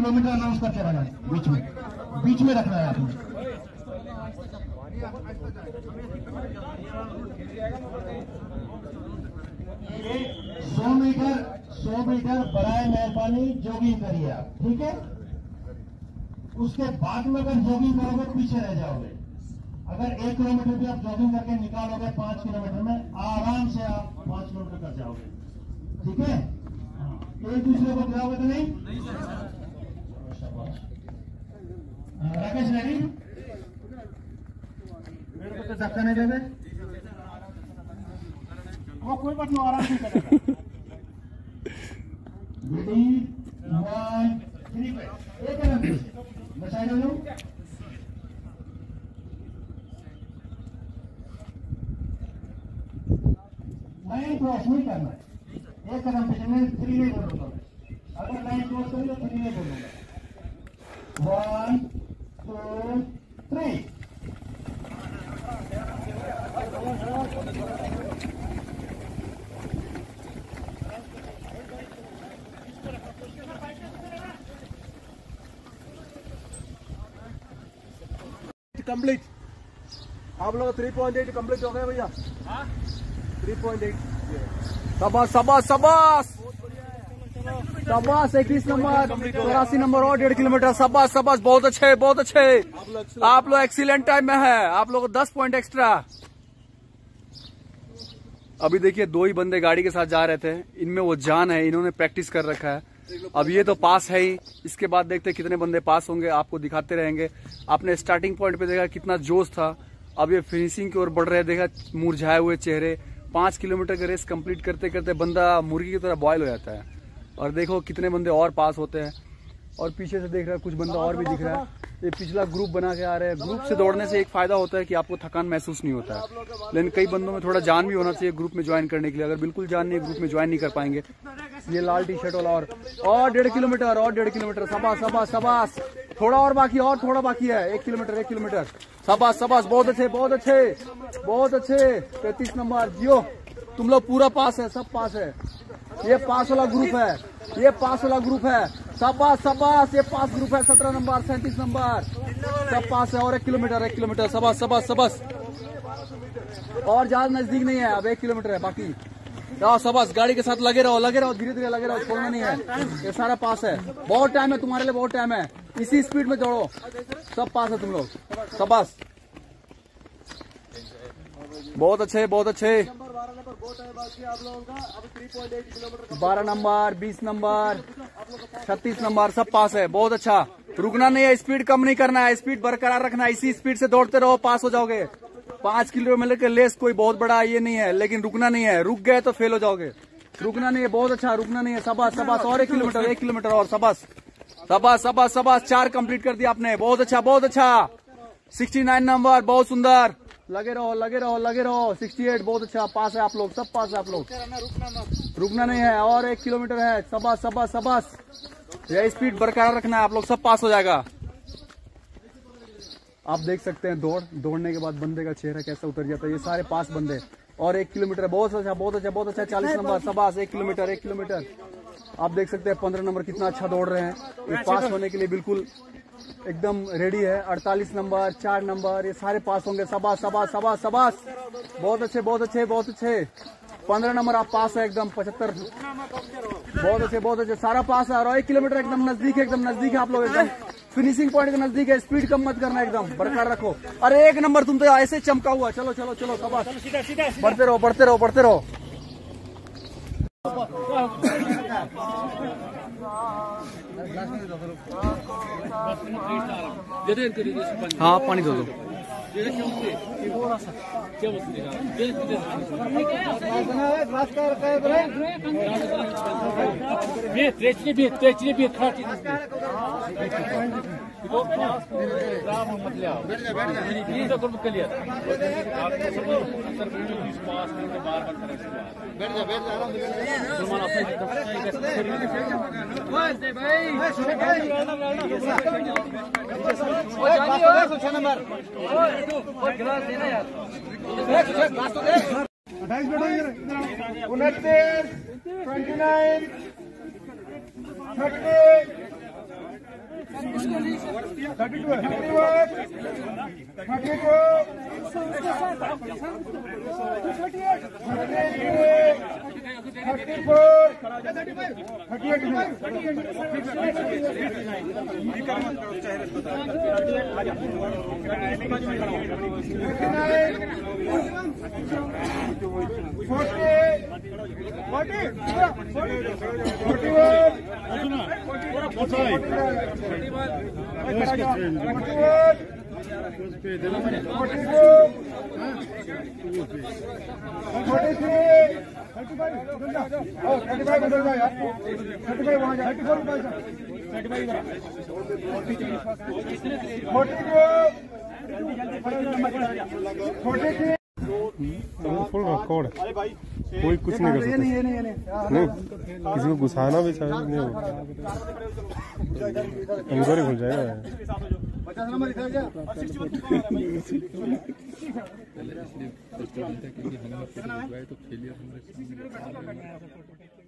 Kilometre announce करते रहना है, बीच में रखना है आपने। ये 100 मीटर बराए मेहरबानी जॉगिंग करिए आप, ठीक है। उसके बाद में अगर जॉगिंग करोगे तो पीछे रह जाओगे। अगर 1 किलोमीटर भी आप जॉगिंग करके निकालोगे 5 किलोमीटर में आराम से आप 5 किलोमीटर कर जाओगे, ठीक है। एक दूसरे को गिराओगे तो नहीं? राकेश रेडी? मेरे को तो धक्का नहीं देते, वो कोई बात नहीं, आराम से करेगा। रेडी 1 3 पे एक कदम बचाए लो। लाइन क्रॉस नहीं करना है, एक कदम पीछे में 3 नहीं बोलूंगा। अगर लाइन क्रॉस करी तो 3 नहीं बोलूंगा। 1 2 3। कंप्लीट। आप लोग 3.8 कंप्लीट हो गए भैया। 3.8। शाबाश शाबाश शाबाश शाबाश। 21 नंबर 84 नंबर और 1.5 किलोमीटर। शाबाश शाबाश, बहुत अच्छे बहुत अच्छे। आप लोग एक्सीलेंट टाइम में है। आप लोग 10 पॉइंट एक्स्ट्रा। अभी देखिए 2 ही बंदे गाड़ी के साथ जा रहे थे, इनमें वो जान है, इन्होंने प्रैक्टिस कर रखा है। अब ये तो पास है ही, इसके बाद देखते हैं कितने बंदे पास होंगे, आपको दिखाते रहेंगे। आपने स्टार्टिंग पॉइंट पे देखा कितना जोश था, अब ये फिनिशिंग की ओर बढ़ रहे, देखा मुरझाए हुए चेहरे। 5 किलोमीटर का रेस कंप्लीट करते करते बंदा मुर्गी की तरह बॉयल हो जाता है। और देखो कितने बंदे और पास होते हैं। और पीछे से देख रहा है कुछ बंदा और भी दिख रहा है। ये पिछला ग्रुप बना के आ रहे हैं। ग्रुप से दौड़ने से एक फायदा होता है कि आपको थकान महसूस नहीं होता है, लेकिन कई बंदों में थोड़ा जान भी होना चाहिए ग्रुप में ज्वाइन करने के लिए। अगर बिल्कुल जान नहीं, ग्रुप में ज्वाइन नहीं कर पाएंगे। ये लाल टी शर्ट वाला और 1.5 किलोमीटर और 1.5 किलोमीटर। शाबाश शाबाश शाबाश। थोड़ा और बाकी, और थोड़ा बाकी है। 1 किलोमीटर। शाबाश शाबाश, बहुत अच्छे बहुत अच्छे बहुत अच्छे। 33 नंबर जियो, तुम लोग पूरा पास है, सब पास है। ये पास वाला ग्रुप है, ये पास वाला ग्रुप है। शाबाश शाबाश, ये पास ग्रुप है। 17 नंबर 37 नंबर सब पास है। और 1 किलोमीटर। शाबाश शाबाश शाबाश। और ज्यादा नजदीक नहीं है, अब 1 किलोमीटर है बाकी। जाओ शाबाश, गाड़ी के साथ लगे रहो धीरे धीरे लगे रहो, छोड़ना नहीं है। ये सारा पास है, बहुत टाइम है तुम्हारे लिए, बहुत टाइम है। इसी स्पीड में दौड़ो, सब पास है तुम लोग। शाबाश, बहुत अच्छे बहुत अच्छे। 12 नंबर 20 नंबर 36 नंबर सब पास है, बहुत अच्छा। रुकना नहीं है, स्पीड कम नहीं करना है, स्पीड बरकरार रखना है। इसी स्पीड से दौड़ते रहो, पास हो जाओगे। 5 किलोमीटर के लेस कोई बहुत बड़ा ये नहीं है, लेकिन रुकना नहीं है। रुक गए तो फेल हो जाओगे। रुकना नहीं है, बहुत अच्छा, रुकना नहीं है। शाबाश शाबाश। और 1 किलोमीटर और। शाबाश शाबाश शाबाश शाबाश। 4 कंप्लीट कर दिया आपने, बहुत अच्छा बहुत अच्छा। 69 नंबर, बहुत सुंदर। लगे रहो। 68, बहुत अच्छा। पास है आप लोग, सब पास है आप लोग। रुकना नहीं है। और 1 किलोमीटर है। शाबाश शाबाश शाबाश। यह स्पीड बरकरार रखना है, आप लोग सब पास हो जाएगा। आप देख सकते हैं दौड़ने के बाद बंदे का चेहरा कैसा उतर जाता है। ये सारे पास बंदे। और 1 किलोमीटर, बहुत अच्छा बहुत अच्छा बहुत अच्छा। 40 नंबर, शाबाश। 1 किलोमीटर। आप देख सकते हैं 15 नंबर कितना अच्छा दौड़ रहे हैं। ये पास होने के लिए बिल्कुल एकदम रेडी है। 48 नंबर 4 नंबर, ये सारे पास होंगे। शाबाश शाबाश शाबाश शाबाश, बहुत अच्छे बहुत अच्छे बहुत अच्छे। 15 नंबर आप पास है एकदम। 75, बहुत अच्छे सारा पास है। और 1 किलोमीटर एकदम नजदीक है आप लोग, एकदम फिनिशिंग पॉइंट के नजदीक है। स्पीड कम मत करना, एकदम बरकरार रखो। अरे 1 नंबर तुम तो ऐसे चमका हुआ। चलो शाबाश, बढ़ते रहो। हाँ, पानी दो। फुल रिकॉर्ड कोई कुछ नहीं कर सकता। नहीं किसी को घुसाना भी चाहिए नहीं हो अंदर ही खुल जाएगा। क्योंकि हमने तो